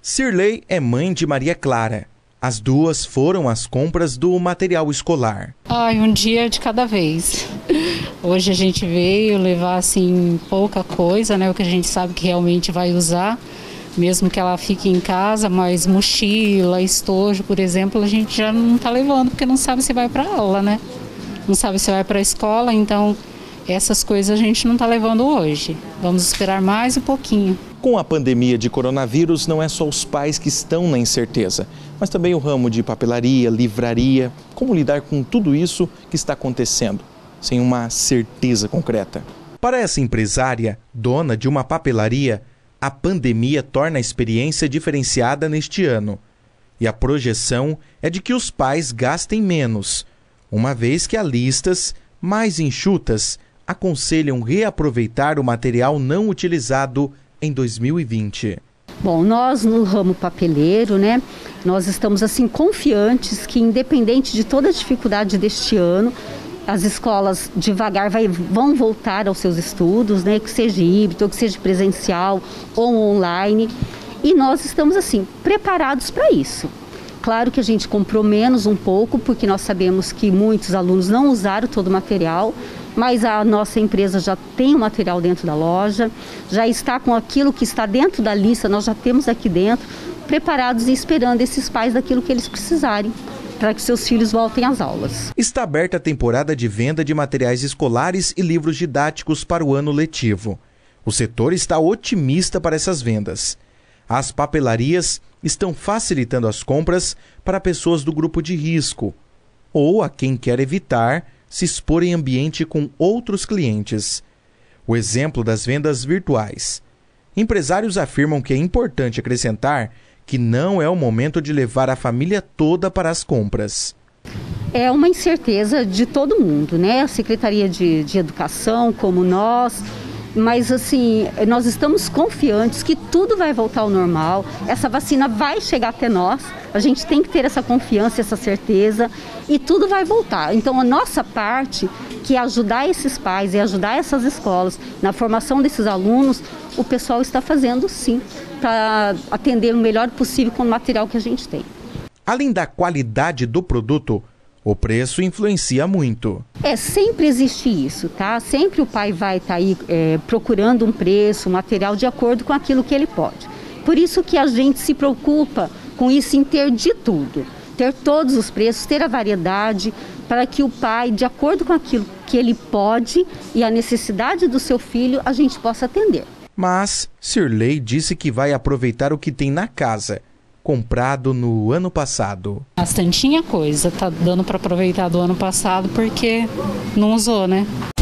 Cirlei é mãe de Maria Clara. As duas foram às compras do material escolar. Um dia de cada vez. Hoje a gente veio levar assim pouca coisa, né? O que a gente sabe que realmente vai usar, mesmo que ela fique em casa, mas mochila, estojo, por exemplo, a gente já não está levando porque não sabe se vai para aula, né? Não sabe se vai para a escola, então essas coisas a gente não está levando hoje. Vamos esperar mais um pouquinho. Com a pandemia de coronavírus, não é só os pais que estão na incerteza, mas também o ramo de papelaria, livraria. Como lidar com tudo isso que está acontecendo, sem uma certeza concreta? Para essa empresária, dona de uma papelaria, a pandemia torna a experiência diferenciada neste ano. E a projeção é de que os pais gastem menos, uma vez que há listas mais enxutas aconselham reaproveitar o material não utilizado em 2020. Bom, nós no ramo papeleiro, né, nós estamos assim confiantes que independente de toda a dificuldade deste ano, as escolas devagar vão voltar aos seus estudos, né, que seja híbrido, que seja presencial ou online, e nós estamos assim preparados para isso. Claro que a gente comprou menos um pouco, porque nós sabemos que muitos alunos não usaram todo o material, mas a nossa empresa já tem o material dentro da loja, já está com aquilo que está dentro da lista, nós já temos aqui dentro, preparados e esperando esses pais daquilo que eles precisarem, para que seus filhos voltem às aulas. Está aberta a temporada de venda de materiais escolares e livros didáticos para o ano letivo. O setor está otimista para essas vendas. As papelarias estão facilitando as compras para pessoas do grupo de risco ou a quem quer evitar se expor em ambiente com outros clientes. O exemplo das vendas virtuais. Empresários afirmam que é importante acrescentar que não é o momento de levar a família toda para as compras. É uma incerteza de todo mundo, né? A Secretaria de Educação, como nós, mas assim, nós estamos confiantes que tudo vai voltar ao normal, essa vacina vai chegar até nós, a gente tem que ter essa confiança, essa certeza e tudo vai voltar. Então a nossa parte, que é ajudar esses pais e ajudar essas escolas na formação desses alunos, o pessoal está fazendo sim, para atender o melhor possível com o material que a gente tem. Além da qualidade do produto, o preço influencia muito. Sempre existe isso, tá? Sempre o pai vai estar aí procurando um preço, um material de acordo com aquilo que ele pode. Por isso que a gente se preocupa com isso em ter de tudo. Ter todos os preços, ter a variedade, para que o pai, de acordo com aquilo que ele pode e a necessidade do seu filho, a gente possa atender. Mas Cirlei disse que vai aproveitar o que tem na casa, comprado no ano passado. Bastantinha coisa, tá dando para aproveitar do ano passado porque não usou, né?